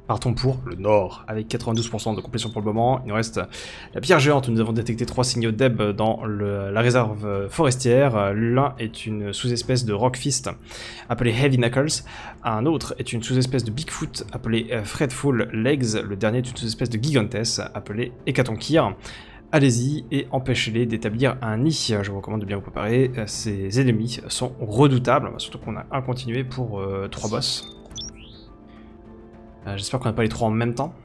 Partons pour le nord, avec 92% de complétion pour le moment. Il nous reste la pierre géante où nous avons détecté 3 signaux d'Eb dans la réserve forestière. L'un est une sous-espèce de Rockfist appelée Heavy Knuckles. Un autre est une sous-espèce de Bigfoot appelée Fretful Legs. Le dernier est une sous-espèce de Gigantes appelée Hecatonkir. Allez-y et empêchez-les d'établir un nid. Je vous recommande de bien vous préparer. Ces ennemis sont redoutables, surtout qu'on a un continué pour 3 boss. J'espère qu'on n'a pas les 3 en même temps.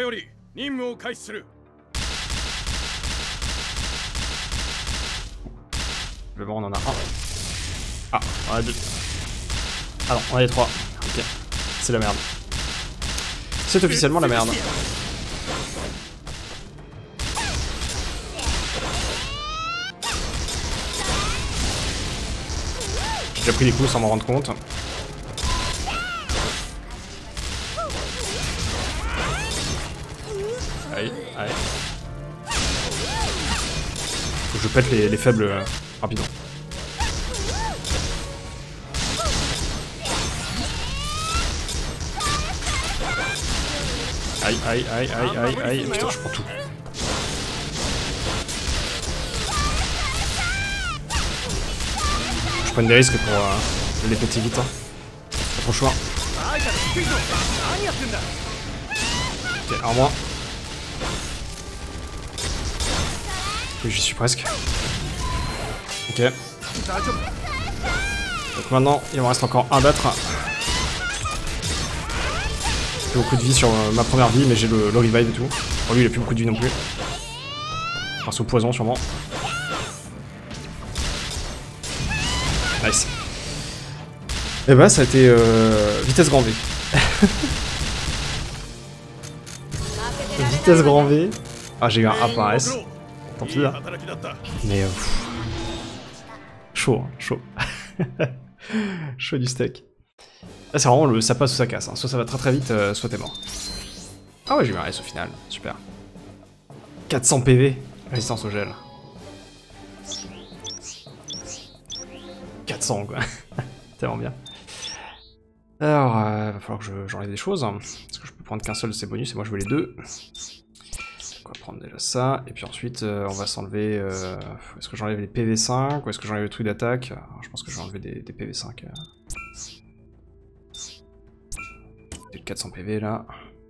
Le bon, on en a un. Ah, on en a 2. Ah non, on a les 3. Ok. C'est la merde. C'est officiellement la merde. J'ai déjà pris des coups sans m'en rendre compte. Aïe, aïe. Faut que je pète les faibles rapidement. Aïe, aïe, aïe, aïe, aïe, aïe. Putain, je prends tout. Je prends des risques pour les péter vite. Hein. Pas trop le choix. Ok, alors moi. J'y suis presque. Ok. Donc maintenant, il me reste encore un battre. J'ai beaucoup de vie sur ma première vie, mais j'ai le revive et tout. Bon, lui, il a plus beaucoup de vie non plus. Grâce au poison, sûrement. Nice. Et bah, ça a été vitesse grand V. Vitesse grand V. Ah, j'ai eu un A par S. Tant pis là. Mais chaud, hein, chaud. Chaud du steak. Là c'est vraiment ça passe ou ça casse. Hein. Soit ça va très très vite, soit t'es mort. Ah ouais, j'ai eu un S au final. Super. 400 PV. Résistance au gel. 400 quoi. Tellement bien. Alors, va falloir que j'enlève des choses. Hein, parce que je peux prendre qu'un seul de ces bonus et moi je veux les deux. On va prendre déjà ça, et puis ensuite on va s'enlever... est-ce que j'enlève les PV5 ou est-ce que j'enlève le truc d'attaque? Je pense que je vais enlever des PV5. J'ai 400 PV là.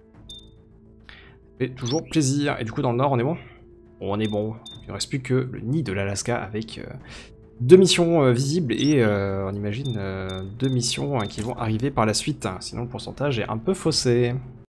Et toujours plaisir. Et du coup dans le nord on est bon? Bon, on est bon. Il ne reste plus que le nid de l'Alaska avec 2 missions visibles et on imagine 2 missions qui vont arriver par la suite. Sinon le pourcentage est un peu faussé.